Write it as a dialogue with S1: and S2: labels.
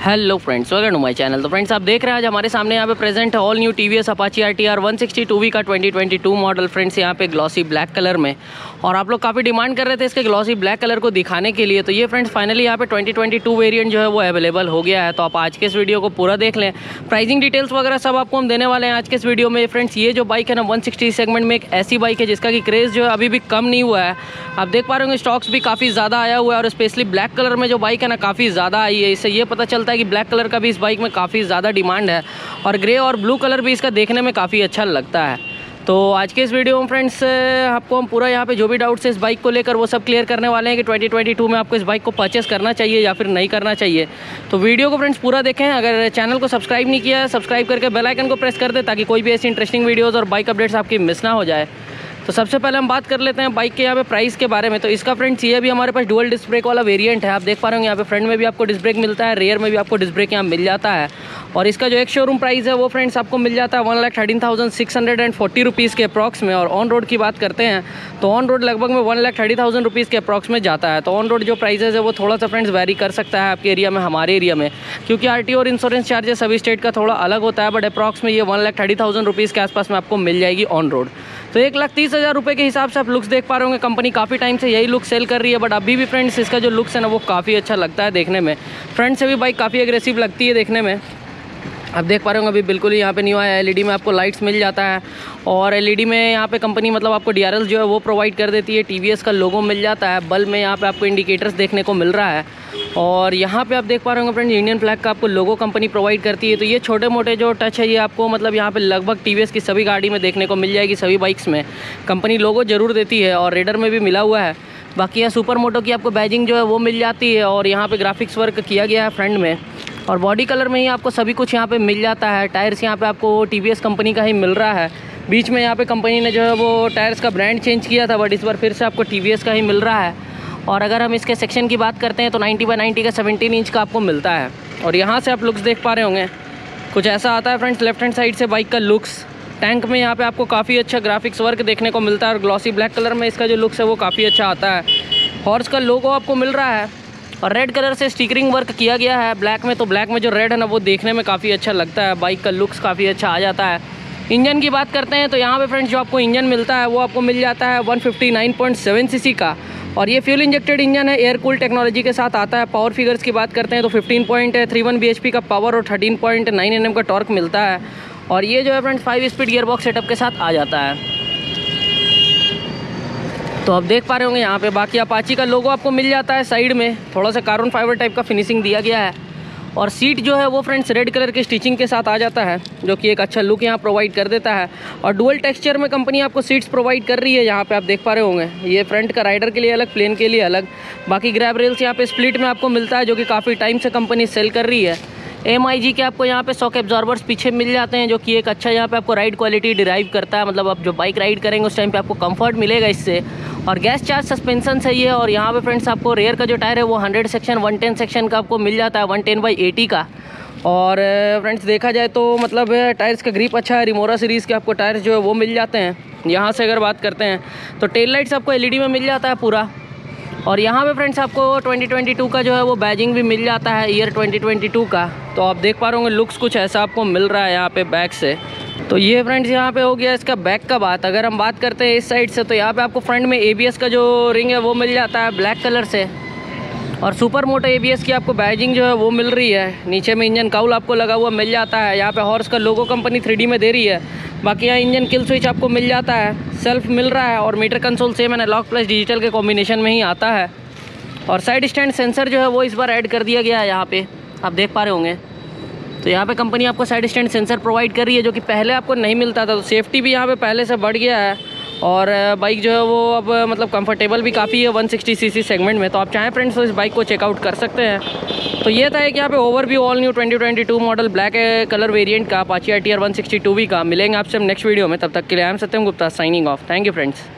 S1: Hello friends, welcome to my channel. तो friends आप देख रहे हैं आज हमारे सामने यहाँ पे प्रेजेंट है all new TVS Apache RTR 160 का 2022 मॉडल फ्रेंड्स, यहाँ पे ग्लॉसी ब्लैक कलर में। और आप लोग काफ़ी डिमांड कर रहे थे इसके ग्लॉसी ब्लैक कलर को दिखाने के लिए, तो ये फ्रेंड्स फाइनली यहाँ पे 2022 वेरिएंट जो है वो अवेलेबल हो गया है। तो आप आज के इस वीडियो को पूरा देख लें, प्राइसिंग डिटेल्स वगैरह सब आपको हम देने वाले हैं आज के इस वीडियो में। फ्रेंड्स ये जो बाइक है ना 160 सेगमेंट में एक ऐसी बाइक है जिसका कि क्रेज़ जो है अभी भी कम नहीं हुआ है। आप देख पा रहे होंगे स्टॉक्स भी काफ़ी ज़्यादा आया हुआ है और स्पेशली ब्लैक कलर में जो बाइक है ना काफ़ी ज़्यादा आई है। इससे ये पता चलता है कि ब्लैक कलर का भी इस बाइक में काफ़ी ज़्यादा डिमांड है और ग्रे और ब्लू कलर भी इसका देखने में काफ़ी अच्छा लगता है। तो आज के इस वीडियो में फ्रेंड्स आपको हम पूरा यहाँ पे जो भी डाउट्स है इस बाइक को लेकर वो सब क्लियर करने वाले हैं कि 2022 में आपको इस बाइक को परचेस करना चाहिए या फिर नहीं करना चाहिए। तो वीडियो को फ्रेंड्स पूरा देखें। अगर चैनल को सब्सक्राइब नहीं किया है, सब्सक्राइब करके बेल आइकन को प्रेस कर दे ताकि कोई भी ऐसी इंटरेस्टिंग वीडियोज़ और बाइक अपडेट्स आपकी मिस ना हो जाए। तो सबसे पहले हम बात कर लेते हैं बाइक के यहाँ पे प्राइस के बारे में। तो इसका फ्रेंड्स ये भी हमारे पास डुअल डिस्क ब्रेक वाला वेरिएंट है। आप देख पा रहे होंगे यहाँ पे फ्रंट में भी आपको डिस्क ब्रेक मिलता है, रेयर में भी आपको डिस्क ब्रेक यहाँ मिल जाता है। और इसका जो एक शोरूम प्राइस है वो फ्रेंड्स आपको मिल जाता है 1,13,640 रुपीज़ के अप्रॉक्स में। और ऑन रोड की बात करते हैं तो ऑन रोड लगभग में 1,30,000 रुपीज़ के अप्रॉक्स में जाता है। तो ऑन रोड जो प्राइसेस है वो थोड़ा सा फ्रेंड्स वेरी कर सकता है आपके एरिया में, हमारे एरिया में, क्योंकि RTO और इंश्योरेंस चार्जेस सभी स्टेट का थोड़ा अलग होता है। बट अप्रॉक्स में ये 1,30,000 रुपीज़ के आसपास में आपको मिल जाएगी ऑन रोड। तो 1,30,000 रुपये के हिसाब से आप लुक्स देख पा रहे होंगे। कंपनी काफ़ी टाइम से यही लुक सेल कर रही है, बट अभी भी फ्रेंड्स इसका जो लुक्स है ना वो काफ़ी अच्छा लगता है देखने में। फ्रंट से भी बाइक काफ़ी एग्रेसिव लगती है देखने में। आप देख पा रहे होंगे अभी बिल्कुल ही यहाँ पे न्यू आया है। LED में आपको लाइट्स मिल जाता है और LED में यहाँ पे कंपनी मतलब आपको DRL जो है वो प्रोवाइड कर देती है। TVS का लोगो मिल जाता है। बल्ब में यहाँ पे आपको इंडिकेटर्स देखने को मिल रहा है। और यहाँ पे आप देख पा रहे होंगे फ्रेंड्स इंडियन फ्लैग का आपको लोगो कंपनी प्रोवाइड करती है। तो ये छोटे मोटे जो टच है ये आपको मतलब यहाँ पे लगभग TVS की सभी गाड़ी में देखने को मिल जाएगी। सभी बाइक्स में कंपनी लोगो ज़रूर देती है और रेडर में भी मिला हुआ है। बाकी यहाँ सुपर मोटो की आपको बैजिंग जो है वो मिल जाती है और यहाँ पे ग्राफिक्स वर्क किया गया है फ्रंट में। और बॉडी कलर में ही आपको सभी कुछ यहाँ पे मिल जाता है। टायर्स यहाँ पे आपको TVS कंपनी का ही मिल रहा है। बीच में यहाँ पे कंपनी ने जो है वो टायर्स का ब्रांड चेंज किया था, बट इस बार फिर से आपको TVS का ही मिल रहा है। और अगर हम इसके सेक्शन की बात करते हैं तो 90/90 का 17 इंच का आपको मिलता है। और यहाँ से आप लुक्स देख पा रहे होंगे कुछ ऐसा आता है फ्रेंड्स लेफ्ट हैंड साइड से बाइक का लुक्स। टैंक में यहाँ पे आपको काफ़ी अच्छा ग्राफिक्स वर्क देखने को मिलता है और ग्लॉसी ब्लैक कलर में इसका जो लुक्स है वो काफ़ी अच्छा आता है। हॉर्स का लोगो आपको मिल रहा है और रेड कलर से स्टिकरिंग वर्क किया गया है ब्लैक में। तो ब्लैक में जो रेड है ना वो देखने में काफ़ी अच्छा लगता है। बाइक का लुक्स काफ़ी अच्छा आ जाता है। इंजन की बात करते हैं तो यहाँ पे फ्रेंड्स जो आपको इंजन मिलता है वो आपको मिल जाता है 159.7 सीसी का। और ये फ्यूल इंजेक्टेड इंजन है, एयर कूल टेक्नोलॉजी के साथ आता है। पावर फिगर्स की बात करते हैं तो 15.31 bhp का पावर और 13.9 Nm का टॉर्क मिलता है। और ये जो है फ्रेंड्स 5 स्पीड गियरबॉक्स सेटअप के साथ आ जाता है। तो आप देख पा रहे होंगे यहाँ पे बाकी अपाची का लोगो आपको मिल जाता है साइड में। थोड़ा सा कार्बन फाइबर टाइप का फिनिशिंग दिया गया है। और सीट जो है वो फ्रेंड्स रेड कलर के स्टिचिंग के साथ आ जाता है, जो कि एक अच्छा लुक यहाँ प्रोवाइड कर देता है। और डुअल टेक्सचर में कंपनी आपको सीट्स प्रोवाइड कर रही है। यहाँ पे आप देख पा रहे होंगे ये फ्रंट का राइडर के लिए अलग, प्लेन के लिए अलग। बाकी ग्रैब रेल्स यहाँ पे स्प्लिट में आपको मिलता है, जो कि काफ़ी टाइम से कंपनी सेल कर रही है। MIG के आपको यहाँ पे शॉक एब्जॉर्बर्स पीछे मिल जाते हैं, जो कि एक अच्छा यहाँ पे आपको राइड क्वालिटी डिराइव करता है। मतलब आप जो बाइक राइड करेंगे उस टाइम पे आपको कंफर्ट मिलेगा इससे। और गैस चार्ज सस्पेंशन से ये। और यहाँ पे फ्रेंड्स आपको रेयर का जो टायर है वो 100 सेक्शन 110 सेक्शन का आपको मिल जाता है, 110/80 का। और फ्रेंड्स देखा जाए तो मतलब टायर्स का ग्रिप अच्छा है। रिमोरा सीरीज़ के आपको टायर्स जो है वो मिल जाते हैं। यहाँ से अगर बात करते हैं तो टेल लाइट्स आपको LED में मिल जाता है पूरा। और यहाँ पे फ्रेंड्स आपको 2022 का जो है वो बैजिंग भी मिल जाता है, ईयर 2022 का। तो आप देख पा रहे होंगे लुक्स कुछ ऐसा आपको मिल रहा है यहाँ पे बैक से। तो ये फ्रेंड्स यहाँ पे हो गया इसका बैक का बात। अगर हम बात करते हैं इस साइड से तो यहाँ पे आपको फ्रंट में ABS का जो रिंग है वो मिल जाता है ब्लैक कलर से। और सुपर मोटो ABS की आपको बैजिंग जो है वो मिल रही है। नीचे में इंजन काउल आपको लगा हुआ मिल जाता है। यहाँ पे हॉर्स का लोगो कंपनी 3D में दे रही है। बाकी यहाँ इंजन किल स्विच आपको मिल जाता है, सेल्फ मिल रहा है। और meter console same analog plus digital के कॉम्बिनेशन में ही आता है। और साइड स्टैंड सेंसर जो है वो इस बार ऐड कर दिया गया है यहाँ पे, आप देख पा रहे होंगे। तो यहाँ पे कंपनी आपको साइड स्टैंड सेंसर प्रोवाइड कर रही है, जो कि पहले आपको नहीं मिलता था। तो सेफ्टी भी यहाँ पे पहले से बढ़ गया है। और बाइक जो है वो अब मतलब कंफर्टेबल भी काफ़ी है 160 सीसी सेगमेंट में। तो आप चाहें फ्रेंड्स तो इस बाइक को चेकआउट कर सकते हैं। तो ये था एक यहाँ पे overview all new 2022 model black colour variant का अपाची RTR 160 का। मिलेंगे आपसे हम नेक्स्ट वीडियो में। तब तक के लिए I am Satyam Gupta signing off. Thank you friends.